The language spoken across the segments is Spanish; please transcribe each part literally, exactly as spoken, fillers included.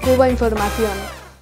Cuba Información.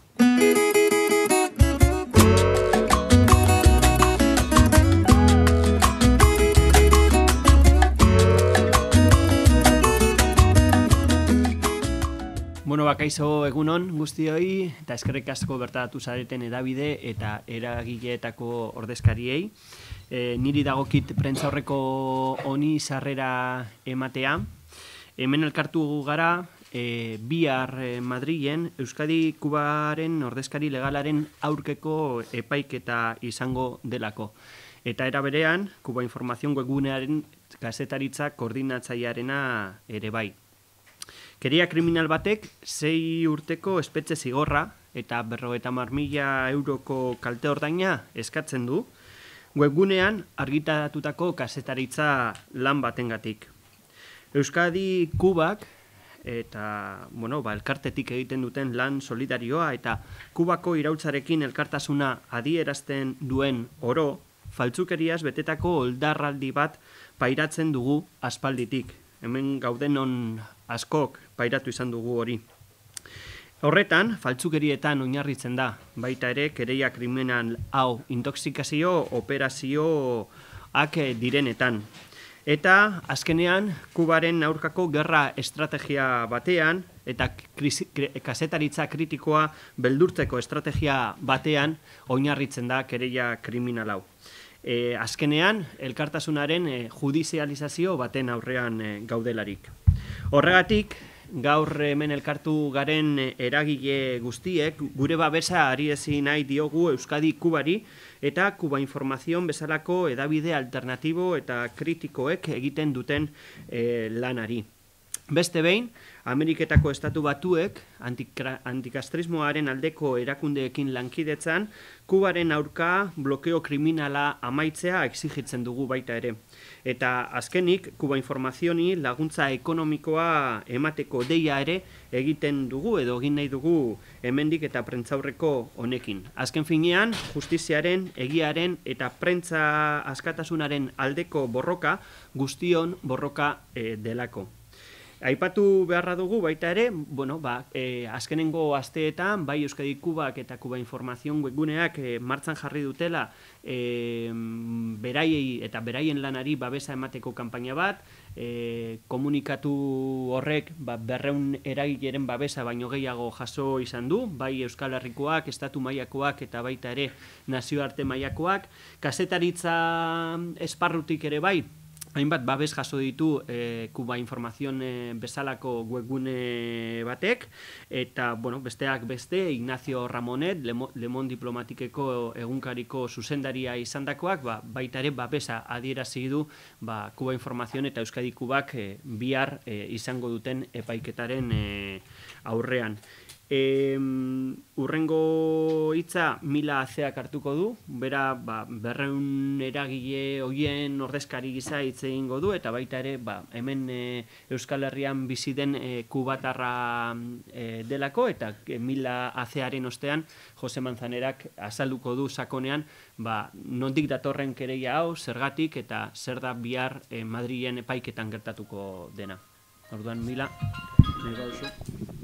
Bueno, bakaixo egunon guztioi, eta eskerrik asko bertaratu zareten edabide eta eragileetako ordezkariei. E, niri dagokit prentzaurreko honi sarrera ematea. Hemen elkartu gara e, bihar e, Madrilen Euskadi Kubaren ordezkari legalaren aurkeko epaiketa izango delako. Eta era berean, Kuba Informazion webgunearen kazetaritza koordinatzailearena ere bai. Keria kriminal batek sei urteko espetxe zigorra eta berrogeita hamar mila euroko kalte ordaina eskatzen du webgunean argitaratutako kazetaritza lan batengatik. Euskadi Kubak eta bueno, ba, elkartetik egiten duten lan solidarioa eta Kubako iraultzarekin elkartasuna adierazten duen oro, faltzukeriaz betetako oldarraldi bat pairatzen dugu aspalditik. Hemen gaudenon askok pairatu izan dugu hori. Horretan, faltzukerietan oinarritzen da, baita ere, kereia kriminal hau intoxikazio operazioak direnetan. Eta, azkenean, Kubaren aurkako gerra estrategia batean, eta kazetaritza kritikoa beldurtzeko estrategia batean oinarritzen da kereia kriminal hau. E, azkenean, elkartasunaren e, judizializazio baten aurrean e, gaudelarik. Horregatik, gaur hemen elkartu garen eragile guztiek, gure babesa ari ezin nahi diogu Euskadi Kubari eta Kuba Informazion bezalako edabide alternatibo eta kritikoek egiten duten e, lanari. Beste behin, Ameriketako estatu batuek antikastrismoaren aldeko erakundeekin lankidetzan, Kubaren aurka blokeo kriminala amaitzea exigitzen dugu baita ere. Eta azkenik, Kuba Informazioni laguntza ekonomikoa emateko deia ere egiten dugu edo egin nahi dugu hemendik eta prentzaurreko honekin. Azken finean, justiziaren, egiaren eta prentza askatasunaren aldeko borroka guztion borroka e, delako. Aipatu beharra dugu baita ere, bueno, ba, e, azkenengo asteetan, bai Euskadi Kubak eta Kuba Informazion webguneak e, martxan jarri dutela e, beraiei eta beraien lanari babesa emateko kanpaina bat, e, komunikatu horrek ba, berreun eragileren babesa baino gehiago jaso izan du, bai Euskal Herrikoak, estatu mailakoak eta baita ere nazioarte mailakoak, kazetaritza esparrutik ere bai, hainbat babes jaso ditu e, Kuba Informazion e, bezalako webgune batek, eta bueno, besteak beste Ignacio Ramonet, Le Monde Diplomatikeko egunkariko zuzendaria izandakoak, ba, baita ere babesa adierazi du ba, Kuba Informazion eta Euskadi Kubak e, bihar e, izango duten epaiketaren e, aurrean. E, urrengo hitza Mila Azeak hartuko du, bera ba, berreun eragile hoien ordezkari gisa hitz egingo du, eta baita ere ba, hemen e, Euskal Herrian bizi den e, kubatarra e, delako, eta e, Mila Azearen ostean Jose Manzanerak azalduko du sakonean ba, nondik datorren kereia hau, zergatik eta zer da bihar e, Madrilen epaiketan gertatuko dena. Orduan, Mila, nahi bauzu.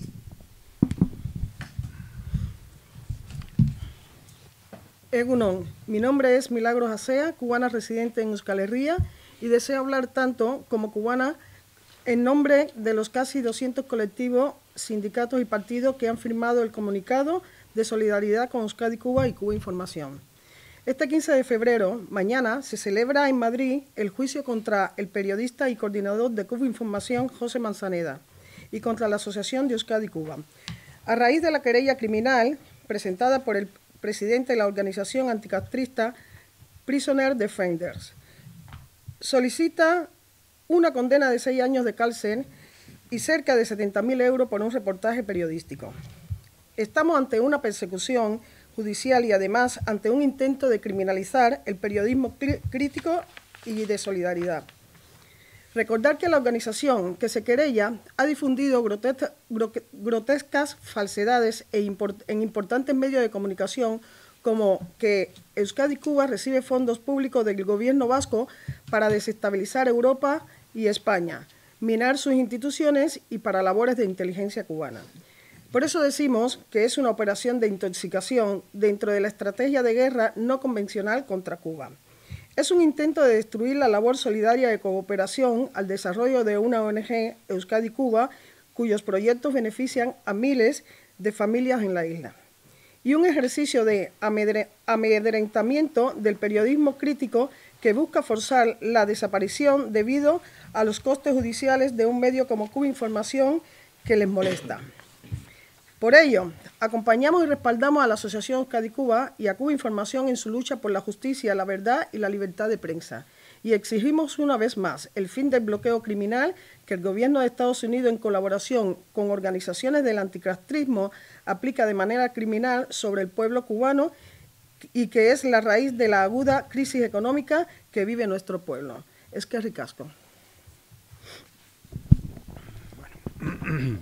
Egunon, mi nombre es Milagros Acea, cubana residente en Euskal Herria, y deseo hablar tanto como cubana en nombre de los casi doscientos colectivos, sindicatos y partidos que han firmado el comunicado de solidaridad con Euskadi Kuba y Kuba Información. Este quince de febrero, mañana, se celebra en Madrid el juicio contra el periodista y coordinador de Kuba Información, José Manzaneda, y contra la Asociación de Euskadi Kuba. A raíz de la querella criminal presentada por el presidente de la organización anticastrista Prisoner Defenders, solicita una condena de seis años de cárcel y cerca de setenta mil euros por un reportaje periodístico. Estamos ante una persecución judicial y además ante un intento de criminalizar el periodismo crítico y de solidaridad. Recordar que la organización que se querella ha difundido grotesca, grotescas falsedades e import, en importantes medios de comunicación como que Euskadi Kuba recibe fondos públicos del gobierno vasco para desestabilizar Europa y España, minar sus instituciones y para labores de inteligencia cubana. Por eso decimos que es una operación de intoxicación dentro de la estrategia de guerra no convencional contra Cuba. Es un intento de destruir la labor solidaria de cooperación al desarrollo de una O N G, Euskadi Cuba, cuyos proyectos benefician a miles de familias en la isla. Y un ejercicio de amedrentamiento del periodismo crítico que busca forzar la desaparición debido a los costes judiciales de un medio como Cuba Información que les molesta. Por ello, acompañamos y respaldamos a la Asociación Euskadi Cuba y a Cuba Información en su lucha por la justicia, la verdad y la libertad de prensa. Y exigimos una vez más el fin del bloqueo criminal que el Gobierno de Estados Unidos, en colaboración con organizaciones del anticastrismo, aplica de manera criminal sobre el pueblo cubano y que es la raíz de la aguda crisis económica que vive nuestro pueblo. Es que ricasco. Bueno.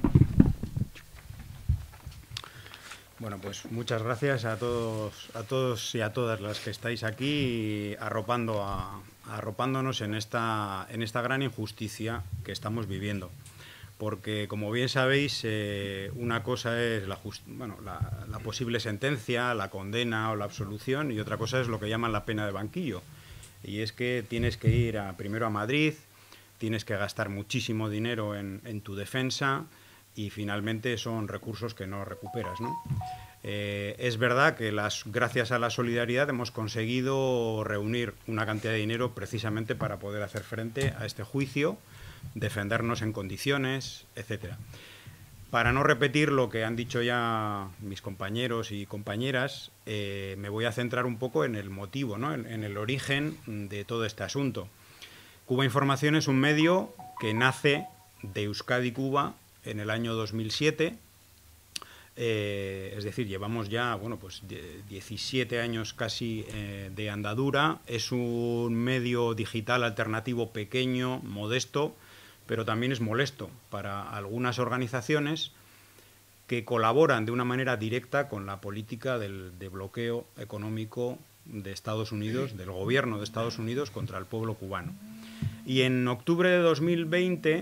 Bueno, pues muchas gracias a todos, a todos y a todas las que estáis aquí arropando a, arropándonos en esta, en esta gran injusticia que estamos viviendo. Porque, como bien sabéis, eh, una cosa es la, just, bueno, la, la posible sentencia, la condena o la absolución, y otra cosa es lo que llaman la pena de banquillo. Y es que tienes que ir a, primero a Madrid, tienes que gastar muchísimo dinero en, en tu defensa, y finalmente son recursos que no recuperas, ¿no? Eh, es verdad que las, gracias a la solidaridad hemos conseguido reunir una cantidad de dinero precisamente para poder hacer frente a este juicio, defendernos en condiciones, etcétera. Para no repetir lo que han dicho ya mis compañeros y compañeras, eh, me voy a centrar un poco en el motivo, ¿no? en, en el origen de todo este asunto. Cuba Información es un medio que nace de Euskadi Cuba en el año dos mil siete, eh, es decir, llevamos ya bueno, pues diecisiete años casi eh, de andadura. Es un medio digital alternativo pequeño, modesto, pero también es molesto para algunas organizaciones que colaboran de una manera directa con la política del, de bloqueo económico de Estados Unidos, del gobierno de Estados Unidos contra el pueblo cubano. Y en octubre de dos mil veinte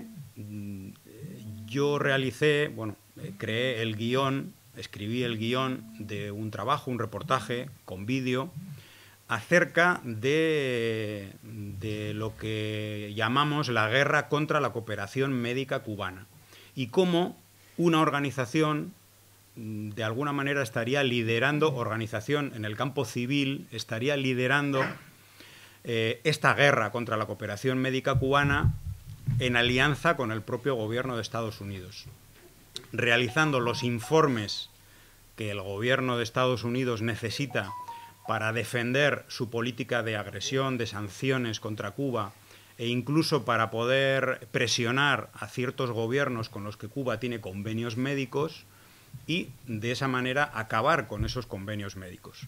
yo realicé, bueno, creé el guión, escribí el guión de un trabajo, un reportaje con vídeo acerca de, de lo que llamamos la guerra contra la cooperación médica cubana y cómo una organización de alguna manera estaría liderando, organización en el campo civil, estaría liderando eh, esta guerra contra la cooperación médica cubana en alianza con el propio gobierno de Estados Unidos, realizando los informes que el gobierno de Estados Unidos necesita para defender su política de agresión, de sanciones contra Cuba e incluso para poder presionar a ciertos gobiernos con los que Cuba tiene convenios médicos y de esa manera acabar con esos convenios médicos.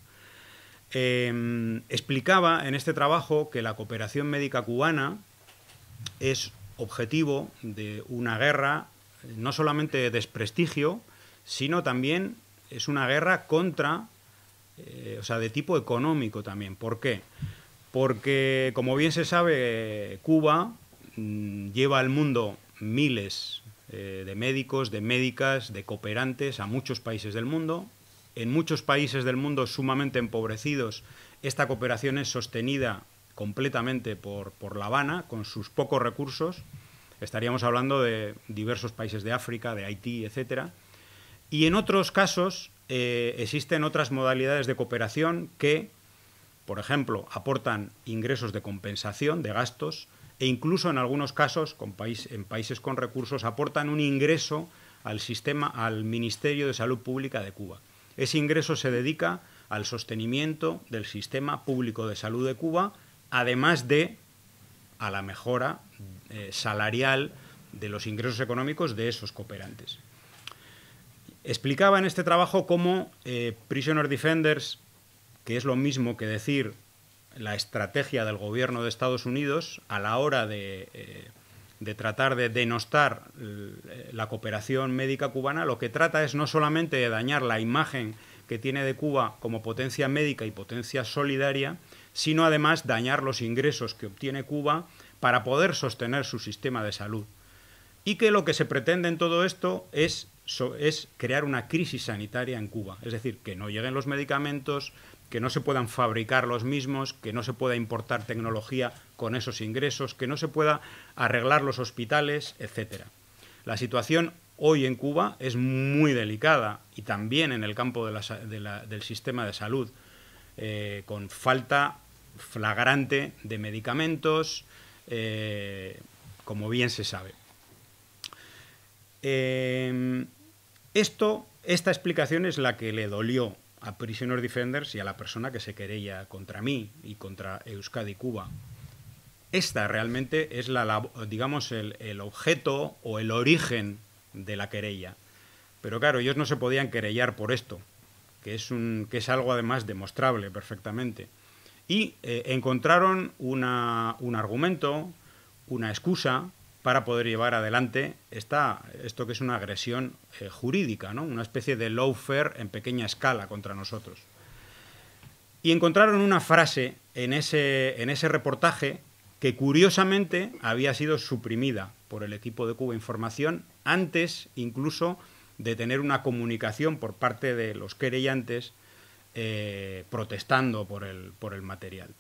Eh, explicaba en este trabajo que la cooperación médica cubana es objetivo de una guerra no solamente de desprestigio, sino también es una guerra contra, eh, o sea, de tipo económico también. ¿Por qué? Porque, como bien se sabe, Cuba mmm, lleva al mundo miles eh, de médicos, de médicas, de cooperantes a muchos países del mundo. En muchos países del mundo sumamente empobrecidos, esta cooperación es sostenida completamente por, por La Habana, con sus pocos recursos. Estaríamos hablando de diversos países de África, de Haití, etcétera. Y en otros casos eh, existen otras modalidades de cooperación que, por ejemplo, aportan ingresos de compensación de gastos e incluso en algunos casos, con país, en países con recursos, aportan un ingreso al sistema, al Ministerio de Salud Pública de Cuba. Ese ingreso se dedica al sostenimiento del sistema público de salud de Cuba, además de a la mejora eh, salarial de los ingresos económicos de esos cooperantes. Explicaba en este trabajo cómo eh, Prisoner Defenders, que es lo mismo que decir la estrategia del gobierno de Estados Unidos a la hora de, eh, de tratar de denostar la cooperación médica cubana, lo que trata es no solamente de dañar la imagen que tiene de Cuba como potencia médica y potencia solidaria, sino además dañar los ingresos que obtiene Cuba para poder sostener su sistema de salud. Y que lo que se pretende en todo esto es so, es crear una crisis sanitaria en Cuba. Es decir, que no lleguen los medicamentos, que no se puedan fabricar los mismos, que no se pueda importar tecnología con esos ingresos, que no se pueda arreglar los hospitales, etcétera. La situación hoy en Cuba es muy delicada y también en el campo de la, de la, del sistema de salud, eh, con falta flagrante de medicamentos, eh, como bien se sabe. Eh, esto, esta explicación es la que le dolió a Prisoner Defenders y a la persona que se querella contra mí y contra Euskadi Cuba. Esta realmente es la, digamos, el, el objeto o el origen de la querella. Pero claro, ellos no se podían querellar por esto, que es, un, que es algo además demostrable perfectamente. Y eh, encontraron una, un argumento, una excusa para poder llevar adelante esta, esto que es una agresión eh, jurídica, ¿no? Una especie de lawfare en pequeña escala contra nosotros. Y encontraron una frase en ese, en ese reportaje que curiosamente había sido suprimida por el equipo de Cuba Información antes incluso de tener una comunicación por parte de los querellantes eh, protestando por el, por el material.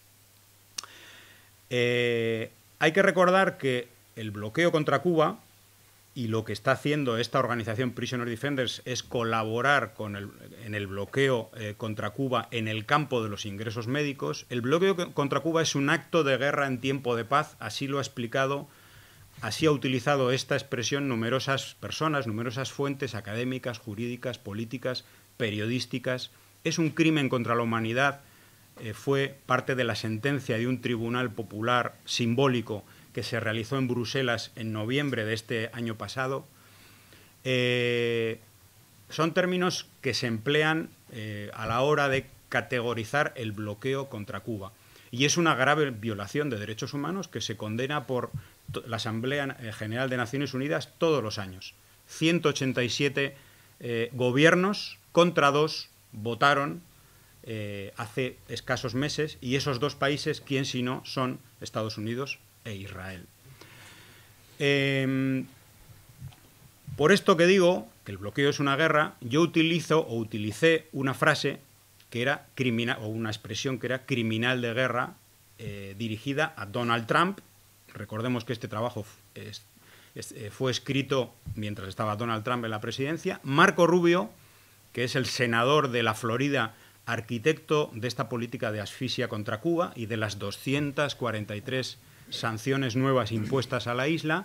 Eh, hay que recordar que el bloqueo contra Cuba y lo que está haciendo esta organización Prisoner Defenders es colaborar con el, en el bloqueo eh, contra Cuba en el campo de los ingresos médicos. El bloqueo contra Cuba es un acto de guerra en tiempo de paz, así lo ha explicado, así ha utilizado esta expresión numerosas personas, numerosas fuentes académicas, jurídicas, políticas, periodísticas. Es un crimen contra la humanidad, eh, fue parte de la sentencia de un tribunal popular simbólico que se realizó en Bruselas en noviembre de este año pasado. Eh, son términos que se emplean eh, a la hora de categorizar el bloqueo contra Cuba. Y es una grave violación de derechos humanos que se condena por la Asamblea General de Naciones Unidas todos los años. ciento ochenta y siete eh, gobiernos contra dos votaron eh, hace escasos meses, y esos dos países, ¿quién si no?, son Estados Unidos e Israel. Eh, por esto que digo, que el bloqueo es una guerra, yo utilizo o utilicé una frase que era criminal, o una expresión que era criminal de guerra, eh, dirigida a Donald Trump. Recordemos que este trabajo es, es, fue escrito mientras estaba Donald Trump en la presidencia. Marco Rubio, que es el senador de la Florida, arquitecto de esta política de asfixia contra Cuba y de las doscientas cuarenta y tres sanciones nuevas impuestas a la isla,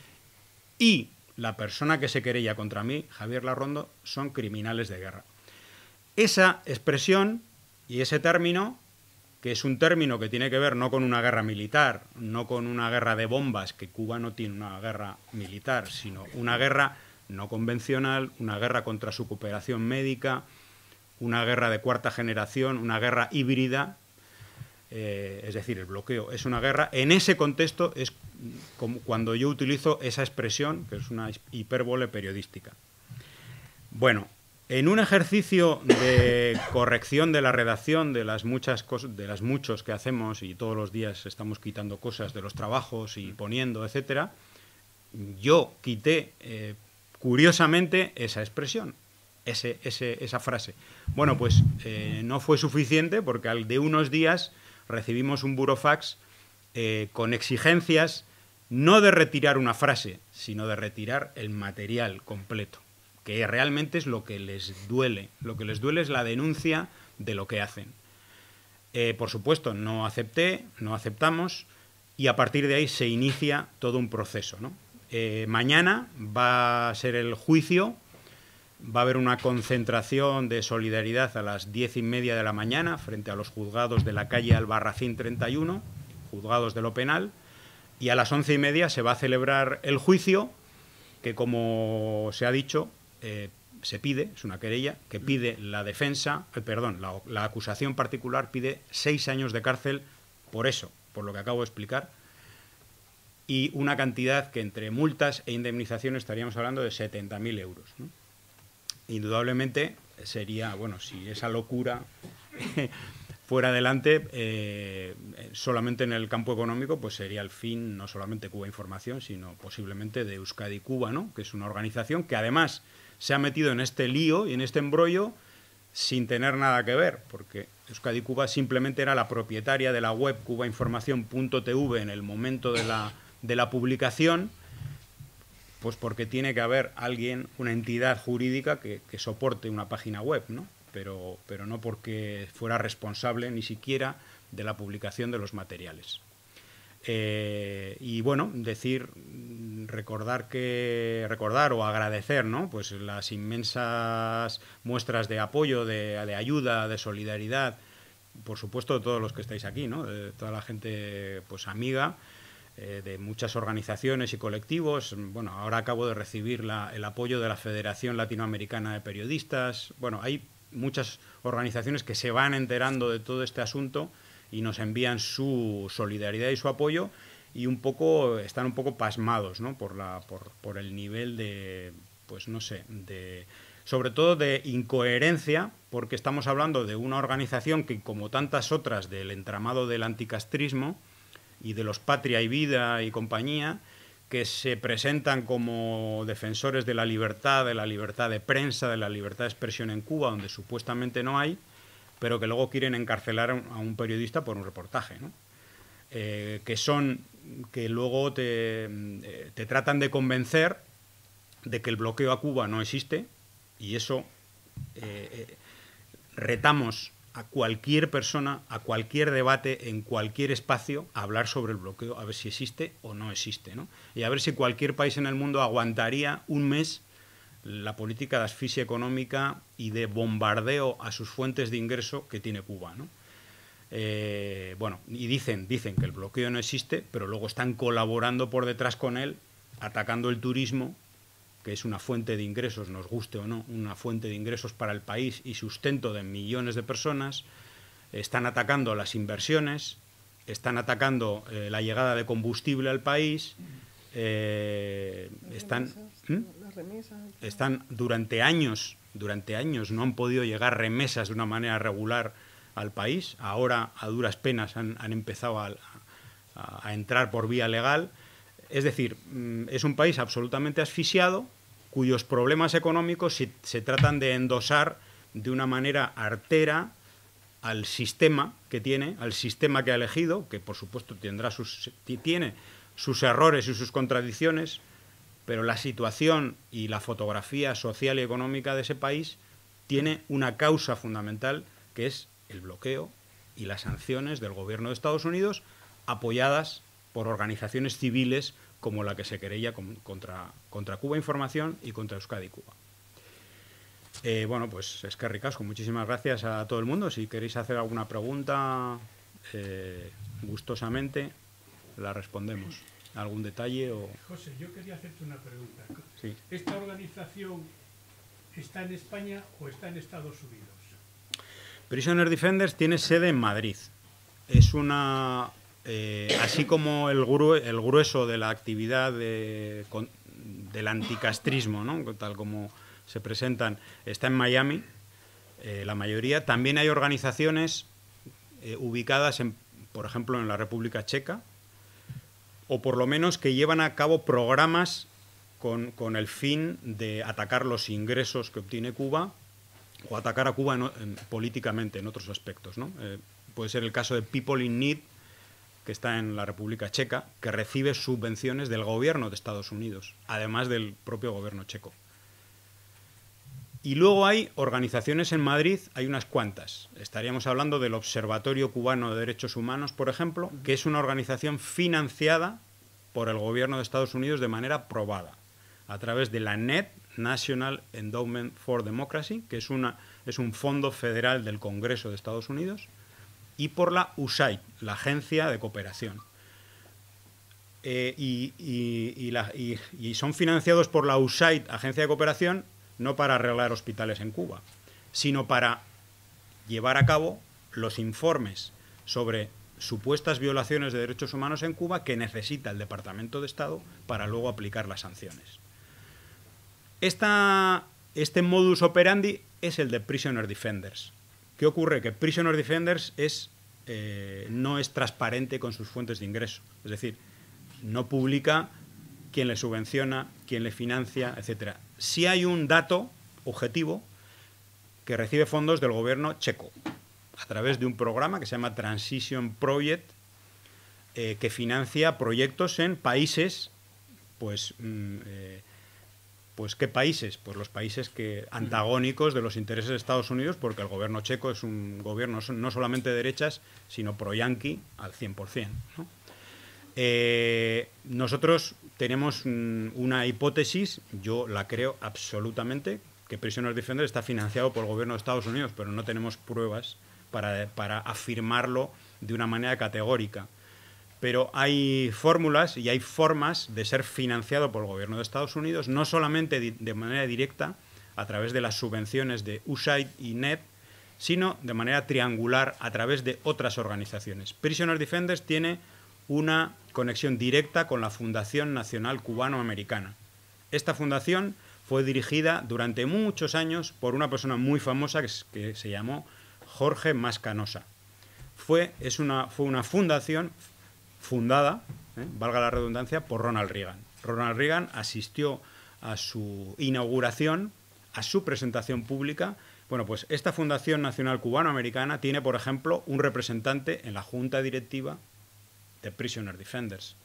y la persona que se querella contra mí, Javier Larrondo, son criminales de guerra. Esa expresión y ese término, que es un término que tiene que ver no con una guerra militar, no con una guerra de bombas, que Cuba no tiene una guerra militar, sino una guerra no convencional, una guerra contra su cooperación médica, una guerra de cuarta generación, una guerra híbrida, eh, es decir, el bloqueo es una guerra. En ese contexto es como cuando yo utilizo esa expresión, que es una hipérbole periodística. Bueno, en un ejercicio de corrección de la redacción de las muchas cosas, de las muchos que hacemos, y todos los días estamos quitando cosas de los trabajos y poniendo, etcétera, yo quité eh, curiosamente esa expresión, ese, ese, esa frase. Bueno, pues eh, no fue suficiente, porque al de unos días recibimos un burofax eh, con exigencias no de retirar una frase, sino de retirar el material completo, que realmente es lo que les duele. Lo que les duele es la denuncia de lo que hacen. Eh, por supuesto, no acepté, no aceptamos, y a partir de ahí se inicia todo un proceso, ¿no? Eh, mañana va a ser el juicio, va a haber una concentración de solidaridad a las diez y media de la mañana frente a los juzgados de la calle Albarracín treinta y uno, juzgados de lo penal, y a las once y media se va a celebrar el juicio, que como se ha dicho, eh, se pide, es una querella, que pide la defensa, eh, perdón, la, la acusación particular pide seis años de cárcel por eso, por lo que acabo de explicar, y una cantidad que entre multas e indemnización estaríamos hablando de setenta mil euros, ¿no? Indudablemente sería, bueno, si esa locura fuera adelante, eh, solamente en el campo económico, pues sería el fin no solamente Cuba Información, sino posiblemente de Euskadi Cuba, ¿no? Que es una organización que además se ha metido en este lío y en este embrollo sin tener nada que ver, porque Euskadi Cuba simplemente era la propietaria de la web cubainformación punto t v en el momento de la, de la publicación, pues porque tiene que haber alguien, una entidad jurídica que, que soporte una página web, ¿no? Pero, pero no porque fuera responsable ni siquiera de la publicación de los materiales. Eh, y bueno, decir, recordar que recordar o agradecer, ¿no? Pues las inmensas muestras de apoyo, de, de ayuda, de solidaridad, por supuesto de todos los que estáis aquí, ¿no? De toda la gente, pues amiga, eh, de muchas organizaciones y colectivos. Bueno, ahora acabo de recibir la, el apoyo de la Federación Latinoamericana de Periodistas. Bueno, hay muchas organizaciones que se van enterando de todo este asunto y nos envían su solidaridad y su apoyo, y un poco están un poco pasmados, ¿no? por la por, por el nivel de, pues no sé, de sobre todo de incoherencia, porque estamos hablando de una organización que, como tantas otras del entramado del anticastrismo y de los Patria y Vida y compañía, que se presentan como defensores de la libertad, de la libertad de prensa, de la libertad de expresión en Cuba, donde supuestamente no hay, pero que luego quieren encarcelar a un periodista por un reportaje, ¿no? Eh, que son, que luego te, te tratan de convencer de que el bloqueo a Cuba no existe, y eso eh, eh, retamos a cualquier persona, a cualquier debate, en cualquier espacio, a hablar sobre el bloqueo, a ver si existe o no existe, ¿no? Y a ver si cualquier país en el mundo aguantaría un mes la política de asfixia económica y de bombardeo a sus fuentes de ingreso que tiene Cuba, ¿no? Eh, bueno, y dicen, dicen que el bloqueo no existe, pero luego están colaborando por detrás con él, atacando el turismo, que es una fuente de ingresos, nos guste o no, una fuente de ingresos para el país y sustento de millones de personas. Están atacando las inversiones, están atacando eh, la llegada de combustible al país, eh, están, ¿hmm? están durante años, durante años no han podido llegar remesas de una manera regular al país. Ahora, a duras penas, han, han empezado a, a, a entrar por vía legal. Es decir, es un país absolutamente asfixiado, cuyos problemas económicos se, se tratan de endosar de una manera artera al sistema que tiene, al sistema que ha elegido, que por supuesto tendrá sus, tiene sus errores y sus contradicciones, pero la situación y la fotografía social y económica de ese país tiene una causa fundamental, que es el bloqueo y las sanciones del gobierno de Estados Unidos, apoyadas por organizaciones civiles como la que se querella contra, contra Cuba Información y contra Euskadi Cuba. Eh, bueno, pues es que ricasco, muchísimas gracias a todo el mundo. Si queréis hacer alguna pregunta, eh, gustosamente la respondemos. ¿Algún detalle? O... José, yo quería hacerte una pregunta. Sí. ¿Esta organización está en España o está en Estados Unidos? Prisoner Defenders tiene sede en Madrid. Es una... Eh, así como el, gru el grueso de la actividad de, con, del anticastrismo, ¿no? Tal como se presentan, está en Miami, eh, la mayoría. También hay organizaciones eh, ubicadas, en, por ejemplo, en la República Checa, o por lo menos que llevan a cabo programas con, con el fin de atacar los ingresos que obtiene Cuba, o atacar a Cuba en, en, políticamente en otros aspectos, ¿no? Eh, puede ser el caso de People in Need, que está en la República Checa, que recibe subvenciones del gobierno de Estados Unidos, además del propio gobierno checo. Y luego hay organizaciones en Madrid, hay unas cuantas. Estaríamos hablando del Observatorio Cubano de Derechos Humanos, por ejemplo, que es una organización financiada por el gobierno de Estados Unidos de manera probada, a través de la N E D, National Endowment for Democracy, que es, una, es un fondo federal del Congreso de Estados Unidos, y por la U S A I D, la Agencia de Cooperación. Eh, y, y, y, la, y, y son financiados por la U S A I D, Agencia de Cooperación, no para arreglar hospitales en Cuba, sino para llevar a cabo los informes sobre supuestas violaciones de derechos humanos en Cuba que necesita el Departamento de Estado para luego aplicar las sanciones. Esta, este modus operandi es el de Prisoner Defenders. ¿Qué ocurre? Que Prisoner Defenders es, eh, no es transparente con sus fuentes de ingreso. Es decir, no publica quién le subvenciona, quién le financia, etcétera. Sí hay un dato objetivo que recibe fondos del gobierno checo a través de un programa que se llama Transition Project, eh, que financia proyectos en países, pues, mm, eh, pues ¿qué países? Pues los países que antagónicos de los intereses de Estados Unidos, porque el gobierno checo es un gobierno no solamente de derechas, sino pro-yanqui al cien por cien, ¿no? Eh, nosotros tenemos mm, una hipótesis, yo la creo absolutamente, que Prisoner Defenders está financiado por el gobierno de Estados Unidos, pero no tenemos pruebas para, para afirmarlo de una manera categórica. Pero hay fórmulas y hay formas de ser financiado por el gobierno de Estados Unidos, no solamente de manera directa, a través de las subvenciones de U S A I D y N E P, sino de manera triangular a través de otras organizaciones. Prisoner Defenders tiene una conexión directa con la Fundación Nacional Cubano-Americana. Esta fundación fue dirigida durante muchos años por una persona muy famosa que, que se llamó Jorge Mascanosa. Fue, es una, fue una fundación fundada, ¿eh? valga la redundancia, por Ronald Reagan. Ronald Reagan asistió a su inauguración, a su presentación pública. Bueno, pues esta Fundación Nacional Cubano-Americana tiene, por ejemplo, un representante en la junta directiva de Prisoner Defenders.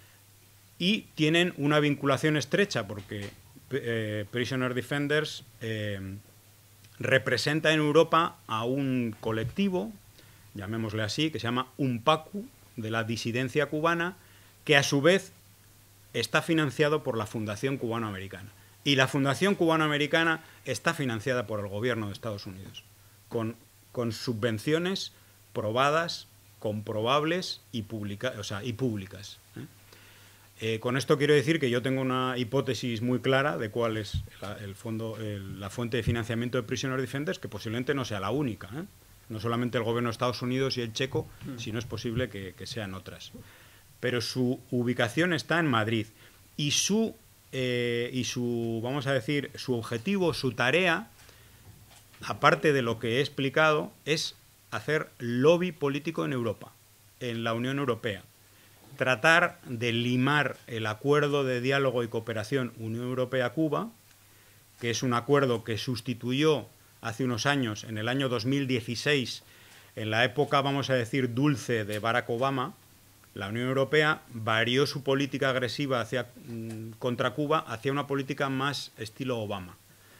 Y tienen una vinculación estrecha porque eh, Prisoner Defenders eh, representa en Europa a un colectivo, llamémosle así, que se llama UNPACU, de la disidencia cubana, que a su vez está financiado por la Fundación Cubano-Americana. Y la Fundación Cubano-Americana está financiada por el gobierno de Estados Unidos, con, con subvenciones probadas, comprobables y, publica, o sea, y públicas. ¿eh? Eh, con esto quiero decir que yo tengo una hipótesis muy clara de cuál es la, el fondo, el, la fuente de financiamiento de Prisoner Defenders, que posiblemente no sea la única, ¿eh? No solamente el gobierno de Estados Unidos y el checo, mm. sino es posible que, que sean otras. Pero su ubicación está en Madrid y su, eh, y su, vamos a decir, su objetivo, su tarea, aparte de lo que he explicado, es hacer lobby político en Europa, en la Unión Europea. Tratar de limar el acuerdo de diálogo y cooperación Unión Europea-Cuba, que es un acuerdo que sustituyó hace unos años, en el año dos mil dieciséis, en la época, vamos a decir, dulce de Barack Obama. La Unión Europea varió su política agresiva hacia, contra Cuba hacia una política más estilo Obama.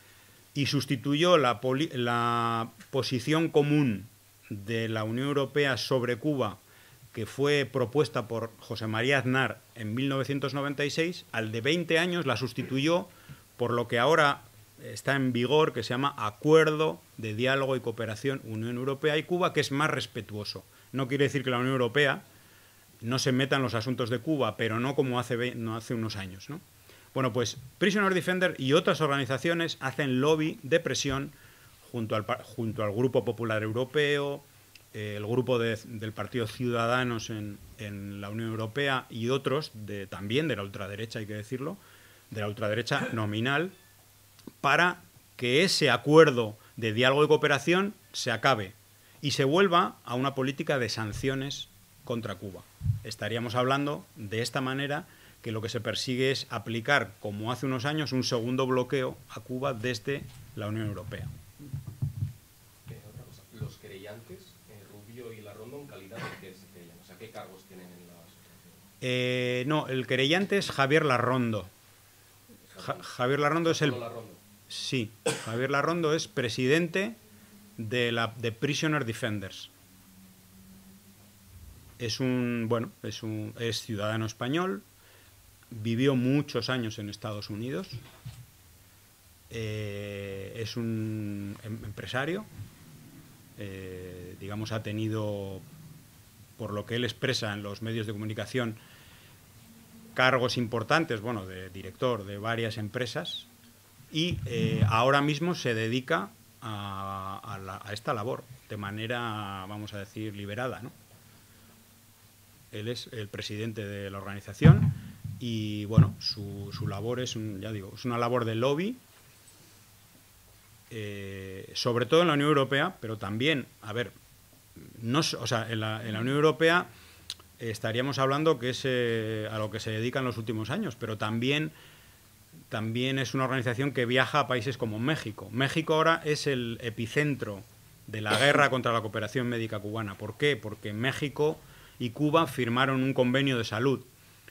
Y sustituyó la, poli la posición común de la Unión Europea sobre Cuba, que fue propuesta por José María Aznar en mil novecientos noventa y seis, al de veinte años la sustituyó por lo que ahora está en vigor, que se llama Acuerdo de Diálogo y Cooperación Unión Europea y Cuba, que es más respetuoso. No quiere decir que la Unión Europea no se meta en los asuntos de Cuba, pero no como hace, no hace unos años, ¿no? Bueno, pues Prisoner Defender y otras organizaciones hacen lobby de presión junto al, junto al Grupo Popular Europeo, eh, el grupo de, del Partido Ciudadanos en, en la Unión Europea y otros, de, también de la ultraderecha, hay que decirlo, de la ultraderecha nominal, para que ese acuerdo de diálogo y cooperación se acabe y se vuelva a una política de sanciones contra Cuba. Estaríamos hablando de esta manera que lo que se persigue es aplicar, como hace unos años, un segundo bloqueo a Cuba desde la Unión Europea. Eh, otra cosa, los querellantes, eh, Rubio y Larrondo, ¿en calidad de qué se querellan? O sea, ¿qué cargos tienen en la asociación? Eh, no, el querellante es Javier Larrondo. Ja Javier Larrondo es el... Larrondo. Sí, Javier Larrondo es presidente de, la, de Prisoner Defenders. Es un, bueno, es un es ciudadano español, vivió muchos años en Estados Unidos, eh, es un em empresario, eh, digamos, ha tenido, por lo que él expresa en los medios de comunicación, cargos importantes, bueno, de director de varias empresas, y eh, ahora mismo se dedica a, a, la, a esta labor de manera, vamos a decir, liberada, ¿no? Él es el presidente de la organización y, bueno, su, su labor es, un, ya digo, es una labor de lobby eh, sobre todo en la Unión Europea, pero también, a ver, no, o sea, en la, en la Unión Europea estaríamos hablando que es eh, a lo que se dedica en los últimos años, pero también, también es una organización que viaja a países como México. México ahora es el epicentro de la guerra contra la cooperación médica cubana. ¿Por qué? Porque México y Cuba firmaron un convenio de salud.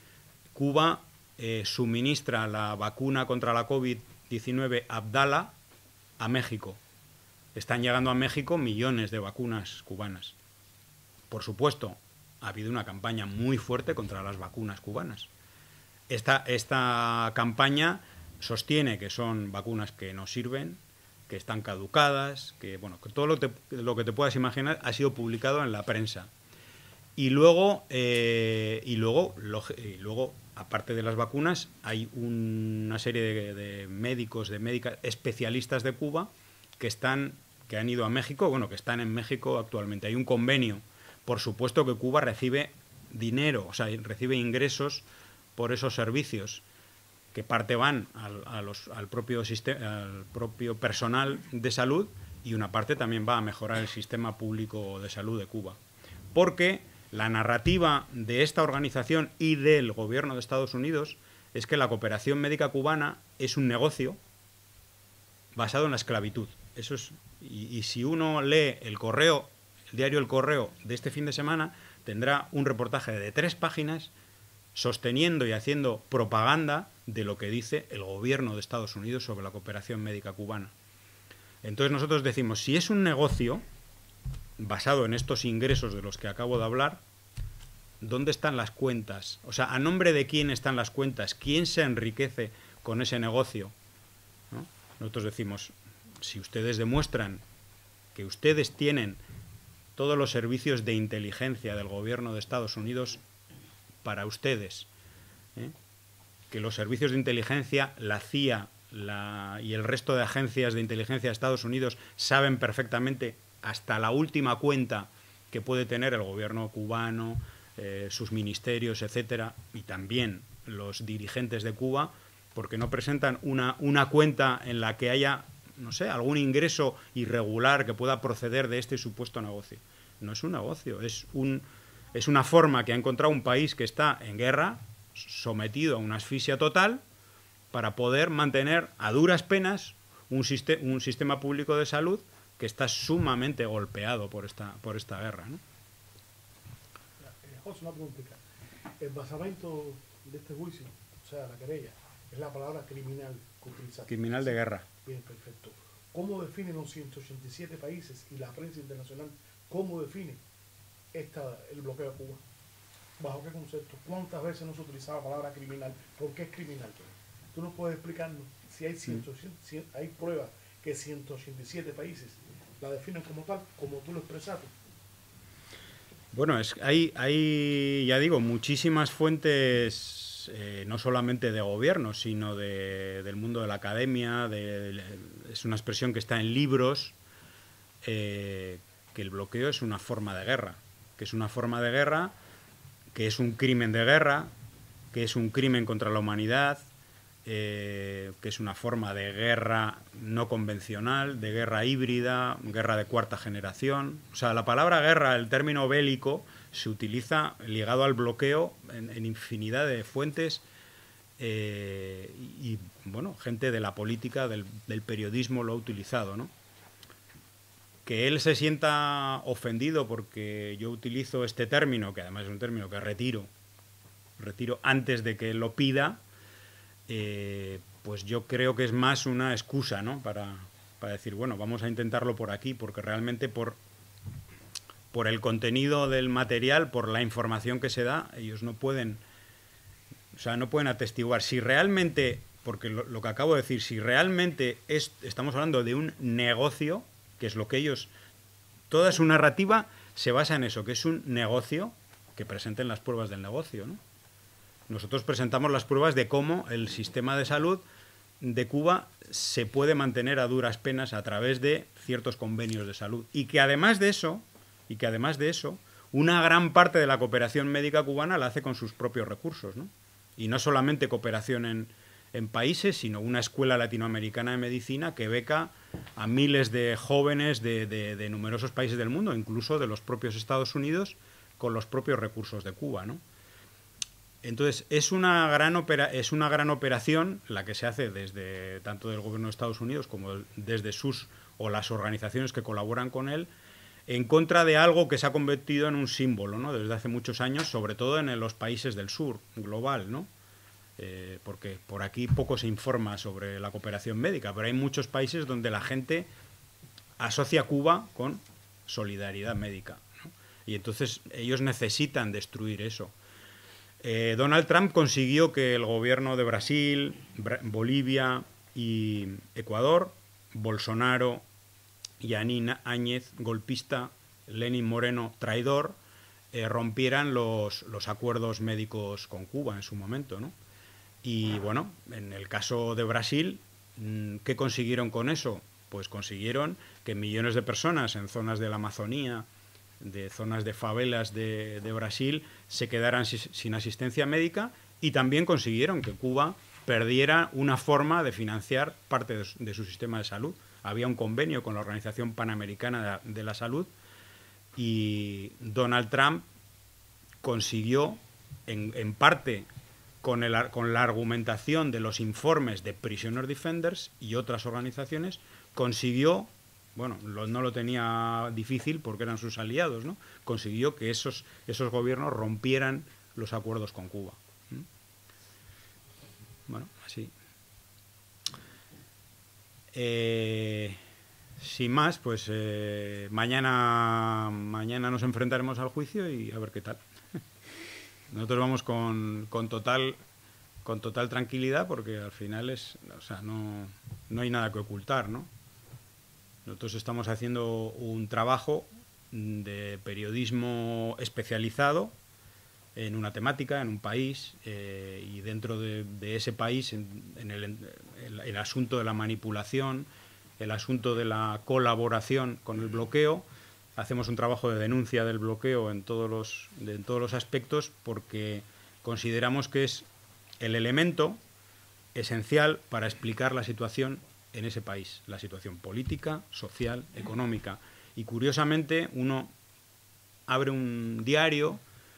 Cuba eh, suministra la vacuna contra la COVID diecinueve Abdala a México. Están llegando a México millones de vacunas cubanas. Por supuesto, ha habido una campaña muy fuerte contra las vacunas cubanas. Esta, esta campaña sostiene que son vacunas que no sirven, que están caducadas, que bueno, que todo lo, te, lo que te puedas imaginar ha sido publicado en la prensa. Y luego, eh, y luego, lo, y luego, aparte de las vacunas, hay un, una serie de, de médicos, de médicas especialistas de Cuba que están, que han ido a México, bueno, que están en México actualmente. Hay un convenio. Por supuesto que Cuba recibe dinero, o sea, recibe ingresos por esos servicios, que parte van al, a los, al, propio sistema, al propio personal de salud y una parte también va a mejorar el sistema público de salud de Cuba. Porque la narrativa de esta organización y del gobierno de Estados Unidos es que la cooperación médica cubana es un negocio basado en la esclavitud. Eso es, y, y si uno lee el correo, el diario El Correo de este fin de semana, tendrá un reportaje de tres páginas sosteniendo y haciendo propaganda de lo que dice el gobierno de Estados Unidos sobre la cooperación médica cubana. Entonces nosotros decimos, si es un negocio basado en estos ingresos de los que acabo de hablar, ¿dónde están las cuentas? O sea, ¿a nombre de quién están las cuentas? ¿Quién se enriquece con ese negocio? ¿No? Nosotros decimos, si ustedes demuestran que ustedes tienen todos los servicios de inteligencia del gobierno de Estados Unidos para ustedes, ¿eh? que los servicios de inteligencia, la C I A la, y el resto de agencias de inteligencia de Estados Unidos saben perfectamente hasta la última cuenta que puede tener el gobierno cubano, eh, sus ministerios, etcétera, y también los dirigentes de Cuba, porque no presentan una, una cuenta en la que haya, no sé, algún ingreso irregular que pueda proceder de este supuesto negocio. No es un negocio, es, un, es una forma que ha encontrado un país que está en guerra, sometido a una asfixia total, para poder mantener a duras penas un, siste un sistema público de salud que está sumamente golpeado por esta, por esta guerra, ¿no? José, una preguntita. El basamento de este juicio, o sea, la querella, es la palabra criminal que utiliza. Criminal de guerra. Bien, perfecto. ¿Cómo definen los ciento ochenta y siete países y la prensa internacional, cómo define esta, el bloqueo a Cuba? ¿Bajo qué concepto? ¿Cuántas veces no se utilizaba la palabra criminal? ¿Por qué es criminal? ¿Tú nos puedes explicarnos si hay, ciento, cien, hay pruebas que ciento ochenta y siete países la definen como tal, como tú lo expresaste? Bueno, es, hay, hay, ya digo, muchísimas fuentes, eh, no solamente de gobierno, sino de, del mundo de la academia, de, de, es una expresión que está en libros, eh, que el bloqueo es una forma de guerra, que es una forma de guerra, que es un crimen de guerra, que es un crimen contra la humanidad, Eh, que es una forma de guerra no convencional, de guerra híbrida, guerra de cuarta generación. O sea, la palabra guerra, el término bélico, se utiliza ligado al bloqueo en, en infinidad de fuentes eh, y, y, bueno, gente de la política, del, del periodismo lo ha utilizado, ¿no? Que él se sienta ofendido porque yo utilizo este término, que además es un término que retiro, retiro antes de que lo pida, Eh, pues yo creo que es más una excusa, ¿no? Para, para decir, bueno, vamos a intentarlo por aquí, porque realmente por, por el contenido del material, por la información que se da, ellos no pueden, o sea, no pueden atestiguar. Si realmente, porque lo, lo que acabo de decir, si realmente es, estamos hablando de un negocio, que es lo que ellos, toda su narrativa se basa en eso, que es un negocio, que presenten las pruebas del negocio, ¿no? Nosotros presentamos las pruebas de cómo el sistema de salud de Cuba se puede mantener a duras penas a través de ciertos convenios de salud. Y que además de eso, y que además de eso, una gran parte de la cooperación médica cubana la hace con sus propios recursos, ¿no? Y no solamente cooperación en, en países, sino una escuela latinoamericana de medicina que beca a miles de jóvenes de, de, de numerosos países del mundo, incluso de los propios Estados Unidos, con los propios recursos de Cuba, ¿no? Entonces, es una gran opera, es una gran operación la que se hace desde tanto del gobierno de Estados Unidos como desde sus o las organizaciones que colaboran con él, en contra de algo que se ha convertido en un símbolo, ¿no? Desde hace muchos años, sobre todo en los países del sur global, ¿no? Eh, porque por aquí poco se informa sobre la cooperación médica, pero hay muchos países donde la gente asocia Cuba con solidaridad médica, ¿no? Y entonces ellos necesitan destruir eso. Eh, Donald Trump consiguió que el gobierno de Brasil, Bra- Bolivia y Ecuador, Bolsonaro, Yanín Áñez, golpista, Lenín Moreno, traidor, eh, rompieran los, los acuerdos médicos con Cuba en su momento, ¿no? Y bueno, en el caso de Brasil, ¿qué consiguieron con eso? Pues consiguieron que millones de personas en zonas de la Amazonía, de zonas de favelas de, de Brasil, se quedaran si, sin asistencia médica, y también consiguieron que Cuba perdiera una forma de financiar parte de su, de su sistema de salud. Había un convenio con la Organización Panamericana de, de la Salud, y Donald Trump consiguió, en, en parte con, el, con la argumentación de los informes de Prisoner Defenders y otras organizaciones, consiguió, bueno, lo, no lo tenía difícil porque eran sus aliados, ¿no? Consiguió que esos, esos gobiernos rompieran los acuerdos con Cuba. ¿Mm? Bueno, así. Eh, sin más, pues eh, mañana, mañana nos enfrentaremos al juicio y a ver qué tal. Nosotros vamos con, con total con total tranquilidad porque al final es, o sea, no, no hay nada que ocultar, ¿no? Nosotros estamos haciendo un trabajo de periodismo especializado en una temática, en un país, eh, y dentro de, de ese país, en, en el, el, el asunto de la manipulación, el asunto de la colaboración con el bloqueo. Hacemos un trabajo de denuncia del bloqueo en todos los, de, en todos los aspectos porque consideramos que es el elemento esencial para explicar la situación en ese país, la situación política, social, económica. Y curiosamente uno abre un diario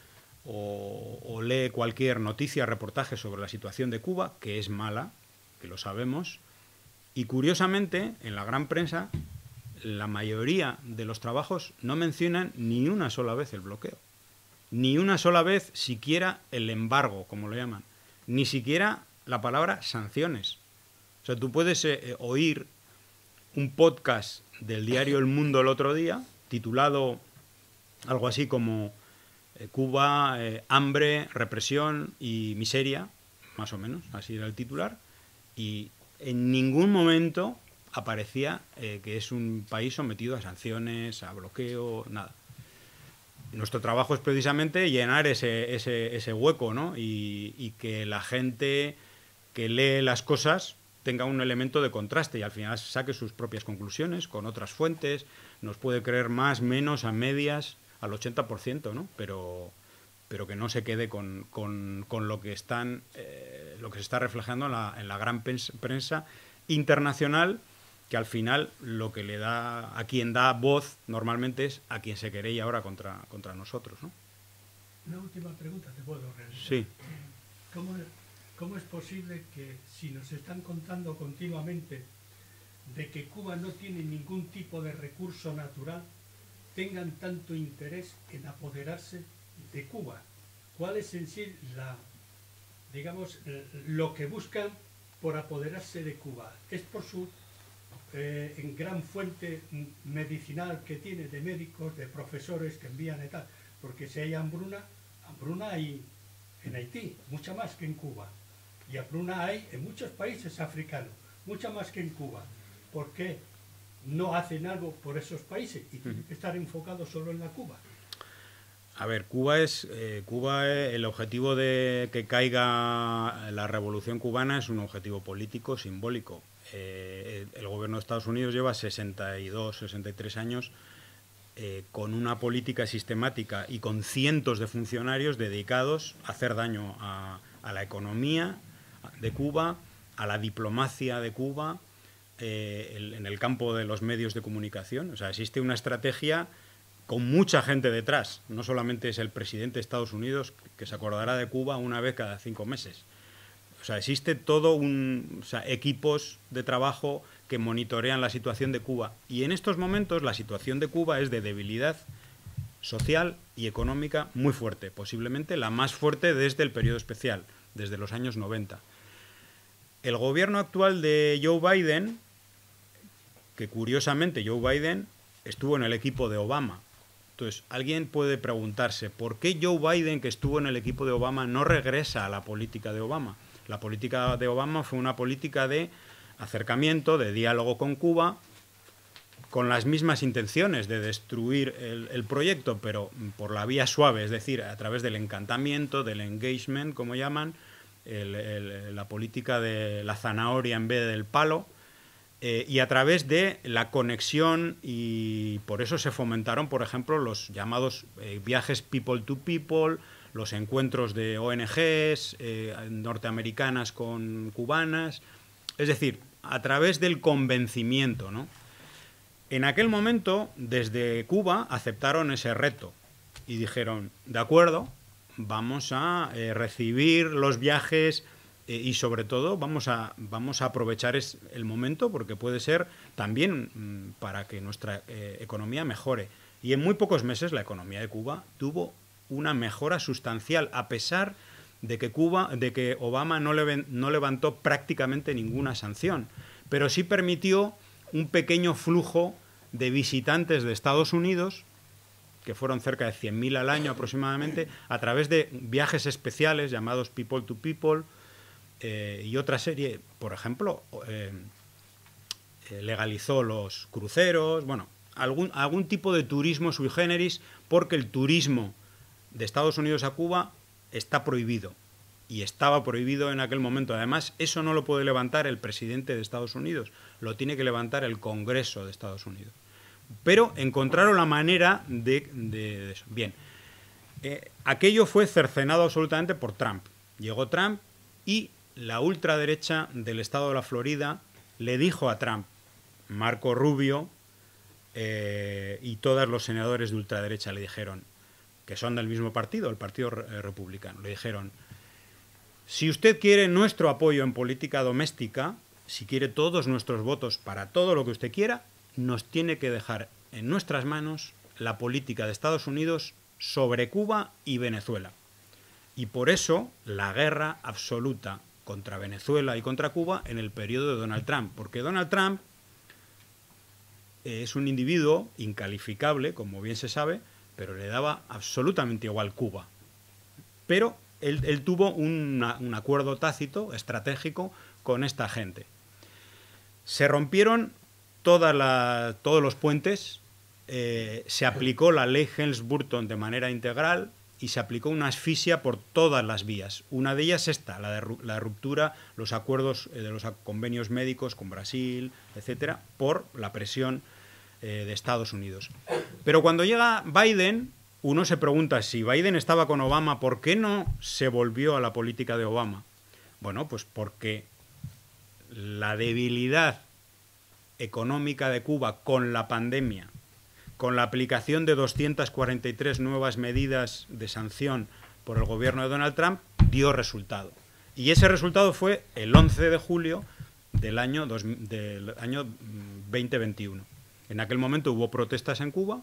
o, o lee cualquier noticia, reportaje sobre la situación de Cuba, que es mala, que lo sabemos, y curiosamente en la gran prensa la mayoría de los trabajos no mencionan ni una sola vez el bloqueo, ni una sola vez siquiera el embargo, como lo llaman, ni siquiera la palabra sanciones. O sea, tú puedes eh, oír un podcast del diario El Mundo el otro día, titulado algo así como eh, Cuba, eh, hambre, represión y miseria, más o menos, así era el titular, y en ningún momento aparecía eh, que es un país sometido a sanciones, a bloqueo, nada. Nuestro trabajo es precisamente llenar ese, ese, ese hueco, ¿no? Y, y que la gente que lee las cosas tenga un elemento de contraste y al final saque sus propias conclusiones con otras fuentes, nos puede creer más, menos, a medias, al ochenta por ciento, ¿no? Pero, pero que no se quede con, con, con lo que están, eh, lo que se está reflejando en la, en la gran prensa internacional, que al final lo que le da a quien da voz normalmente es a quien se querella ahora contra, contra nosotros, ¿no? Una última pregunta te puedo realizar. Sí. ¿Cómo, ¿Cómo es posible que si nos están contando continuamente de que Cuba no tiene ningún tipo de recurso natural, tengan tanto interés en apoderarse de Cuba? ¿Cuál es en sí la, digamos, lo que buscan por apoderarse de Cuba? ¿Es por su eh, en gran fuente medicinal que tiene, de médicos, de profesores que envían y tal? Porque si hay hambruna, hambruna hay en Haití, mucha más que en Cuba. Y hambruna hay en muchos países africanos, mucha más que en Cuba. ¿Por qué no hacen algo por esos países y tienen que estar enfocados solo en la Cuba? A ver, Cuba es eh, Cuba eh, el objetivo de que caiga la revolución cubana es un objetivo político simbólico. Eh, el, el gobierno de Estados Unidos lleva sesenta y dos, sesenta y tres años eh, con una política sistemática y con cientos de funcionarios dedicados a hacer daño a, a la economía de Cuba, a la diplomacia de Cuba, eh, el, en el campo de los medios de comunicación. O sea, existe una estrategia con mucha gente detrás. No solamente es el presidente de Estados Unidos, que se acordará de Cuba una vez cada cinco meses. O sea, existe todo un... O sea, equipos de trabajo que monitorean la situación de Cuba. Y en estos momentos la situación de Cuba es de debilidad social y económica muy fuerte, posiblemente la más fuerte desde el periodo especial, desde los años noventa. El gobierno actual de Joe Biden, que curiosamente Joe Biden estuvo en el equipo de Obama. Entonces, alguien puede preguntarse, ¿por qué Joe Biden, que estuvo en el equipo de Obama, no regresa a la política de Obama? La política de Obama fue una política de acercamiento, de diálogo con Cuba, con las mismas intenciones de destruir el, el proyecto, pero por la vía suave, es decir, a través del encantamiento, del engagement, como llaman, el, el, la política de la zanahoria en vez del palo, eh, y a través de la conexión, y por eso se fomentaron, por ejemplo, los llamados eh, viajes people to people, los encuentros de O N Ges eh, norteamericanas con cubanas, es decir, a través del convencimiento, ¿no? En aquel momento, desde Cuba, aceptaron ese reto y dijeron, de acuerdo, vamos a eh, recibir los viajes eh, y sobre todo vamos a, vamos a aprovechar es, el momento porque puede ser también mmm, para que nuestra eh, economía mejore. Y en muy pocos meses la economía de Cuba tuvo una mejora sustancial, a pesar de que, Cuba, de que Obama no, le, no levantó prácticamente ninguna sanción, pero sí permitió un pequeño flujo de visitantes de Estados Unidos, que fueron cerca de cien mil al año aproximadamente, a través de viajes especiales llamados People to People, eh, y otra serie, por ejemplo, eh, legalizó los cruceros, bueno, algún, algún tipo de turismo sui generis, porque el turismo de Estados Unidos a Cuba está prohibido. Y estaba prohibido en aquel momento. Además, eso no lo puede levantar el presidente de Estados Unidos, lo tiene que levantar el Congreso de Estados Unidos. Pero encontraron la manera de, de, de eso. Bien, eh, aquello fue cercenado absolutamente por Trump. Llegó Trump y la ultraderecha del estado de la Florida le dijo a Trump, Marco Rubio eh, y todos los senadores de ultraderecha le dijeron, que son del mismo partido, el Partido Republicano, le dijeron, si usted quiere nuestro apoyo en política doméstica, si quiere todos nuestros votos para todo lo que usted quiera, nos tiene que dejar en nuestras manos la política de Estados Unidos sobre Cuba y Venezuela. Y por eso la guerra absoluta contra Venezuela y contra Cuba en el periodo de Donald Trump, porque Donald Trump es un individuo incalificable, como bien se sabe, pero le daba absolutamente igual Cuba. Pero él, él tuvo una, un acuerdo tácito, estratégico, con esta gente. Se rompieron toda la, todos los puentes, eh, se aplicó la ley Helms-Burton de manera integral y se aplicó una asfixia por todas las vías. Una de ellas esta, la de la ruptura, los acuerdos eh, de los convenios médicos con Brasil, etcétera, por la presión eh, de Estados Unidos. Pero cuando llega Biden, uno se pregunta, si Biden estaba con Obama, ¿por qué no se volvió a la política de Obama? Bueno, pues porque la debilidad económica de Cuba con la pandemia, con la aplicación de doscientas cuarenta y tres nuevas medidas de sanción por el gobierno de Donald Trump, dio resultado. Y ese resultado fue el once de julio del año, dos, del año veinte veintiuno. En aquel momento hubo protestas en Cuba,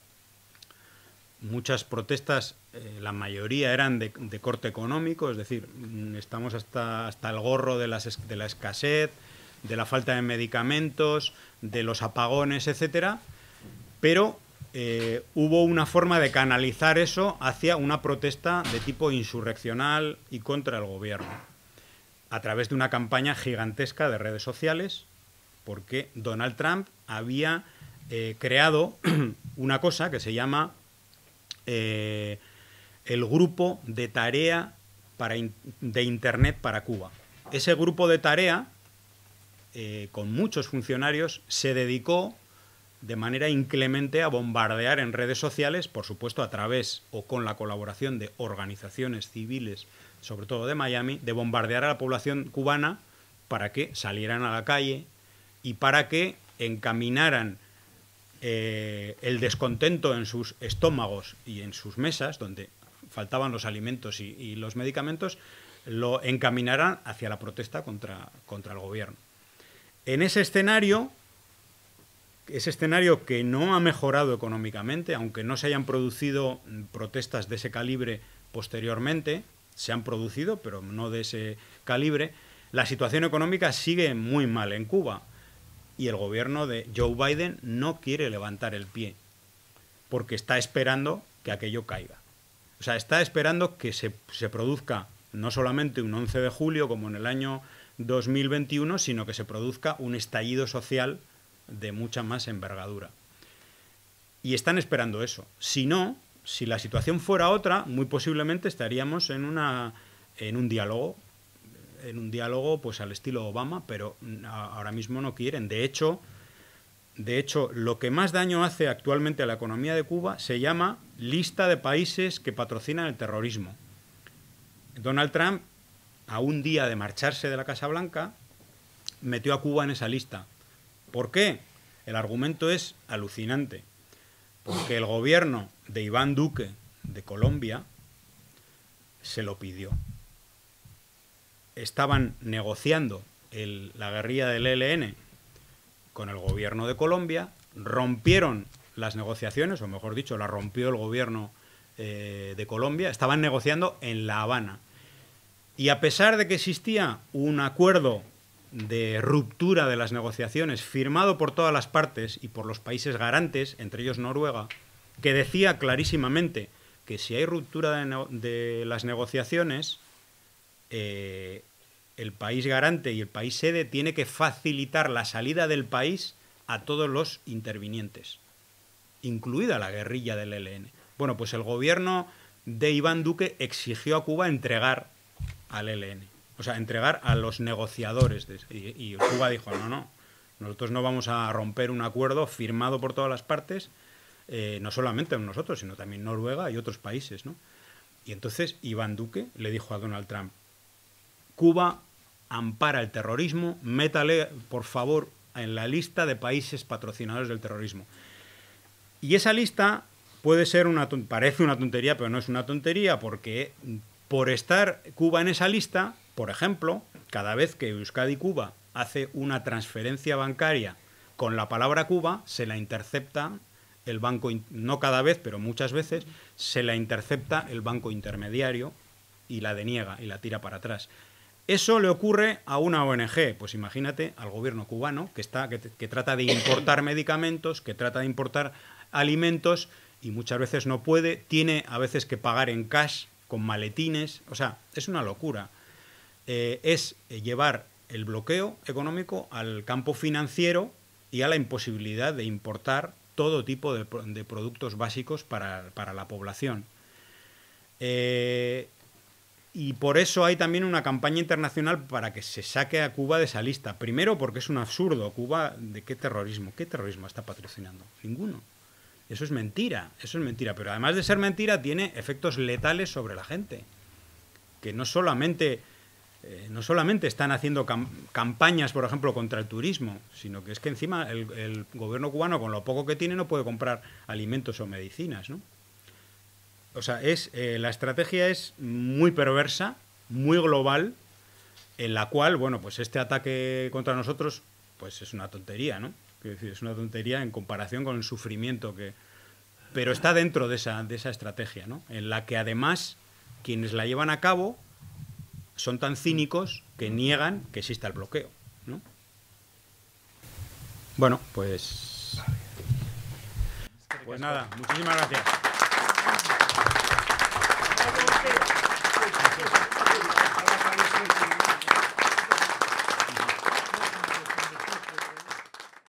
muchas protestas, eh, la mayoría eran de, de corte económico, es decir, estamos hasta, hasta el gorro de, las, de la escasez, de la falta de medicamentos, de los apagones, etcétera, pero eh, hubo una forma de canalizar eso hacia una protesta de tipo insurreccional y contra el gobierno, a través de una campaña gigantesca de redes sociales, porque Donald Trump había eh, creado una cosa que se llama eh, el Grupo de Tarea para in- de Internet para Cuba. Ese grupo de tarea, eh, con muchos funcionarios, se dedicó de manera inclemente a bombardear en redes sociales, por supuesto a través o con la colaboración de organizaciones civiles, sobre todo de Miami, de bombardear a la población cubana para que salieran a la calle y para que encaminaran eh, el descontento en sus estómagos y en sus mesas, donde faltaban los alimentos y, y los medicamentos, lo encaminaran hacia la protesta contra, contra el gobierno. En ese escenario, ese escenario que no ha mejorado económicamente, aunque no se hayan producido protestas de ese calibre posteriormente, se han producido, pero no de ese calibre, la situación económica sigue muy mal en Cuba y el gobierno de Joe Biden no quiere levantar el pie porque está esperando que aquello caiga. O sea, está esperando que se, se produzca no solamente un once de julio como en el año dos mil veintiuno, sino que se produzca un estallido social de mucha más envergadura. Y están esperando eso. Si no, si la situación fuera otra, muy posiblemente estaríamos en, una, en un diálogo, en un diálogo pues al estilo Obama, pero ahora mismo no quieren. De hecho, de hecho, lo que más daño hace actualmente a la economía de Cuba se llama lista de países que patrocinan el terrorismo. Donald Trump, a un día de marcharse de la Casa Blanca, metió a Cuba en esa lista. ¿Por qué? El argumento es alucinante. Porque el gobierno de Iván Duque de Colombia se lo pidió. Estaban negociando el, la guerrilla del E L N con el gobierno de Colombia, rompieron las negociaciones, o mejor dicho, las rompió el gobierno eh, de Colombia, estaban negociando en La Habana. Y a pesar de que existía un acuerdo de ruptura de las negociaciones firmado por todas las partes y por los países garantes, entre ellos Noruega, que decía clarísimamente que si hay ruptura de, no, de las negociaciones, eh, el país garante y el país sede tiene que facilitar la salida del país a todos los intervinientes, incluida la guerrilla del E L N. Bueno, pues el gobierno de Iván Duque exigió a Cuba entregar al E L N, o sea, entregar a los negociadores. De, y, y Cuba dijo, no, no, nosotros no vamos a romper un acuerdo firmado por todas las partes, eh, no solamente nosotros, sino también Noruega y otros países, ¿no? Y entonces Iván Duque le dijo a Donald Trump, Cuba ampara el terrorismo, métale, por favor, en la lista de países patrocinadores del terrorismo. Y esa lista puede ser una, parece una tontería, pero no es una tontería, porque por estar Cuba en esa lista, por ejemplo, cada vez que Euskadi Cuba hace una transferencia bancaria con la palabra Cuba, se la intercepta el banco, no cada vez, pero muchas veces, se la intercepta el banco intermediario y la deniega y la tira para atrás. Eso le ocurre a una O N G, pues imagínate al gobierno cubano que, está, que, que trata de importar medicamentos, que trata de importar alimentos y muchas veces no puede, tiene a veces que pagar en cash con maletines, o sea, es una locura. Eh, es llevar el bloqueo económico al campo financiero y a la imposibilidad de importar todo tipo de, de productos básicos para, para la población. Eh, y por eso hay también una campaña internacional para que se saque a Cuba de esa lista. Primero porque es un absurdo. Cuba, ¿de qué terrorismo? ¿Qué terrorismo está patrocinando? Ninguno. Eso es mentira, eso es mentira. Pero además de ser mentira, tiene efectos letales sobre la gente. Que no solamente, eh, no solamente están haciendo cam campañas, por ejemplo, contra el turismo, sino que es que encima el, el gobierno cubano, con lo poco que tiene, no puede comprar alimentos o medicinas, ¿no? O sea, es, eh, la estrategia es muy perversa, muy global, en la cual, bueno, pues este ataque contra nosotros, pues es una tontería, ¿no? Quiero decir, es una tontería en comparación con el sufrimiento que... Pero está dentro de esa, de esa estrategia, ¿no? En la que además quienes la llevan a cabo son tan cínicos que niegan que exista el bloqueo, ¿no? Bueno, pues... Pues nada, muchísimas gracias.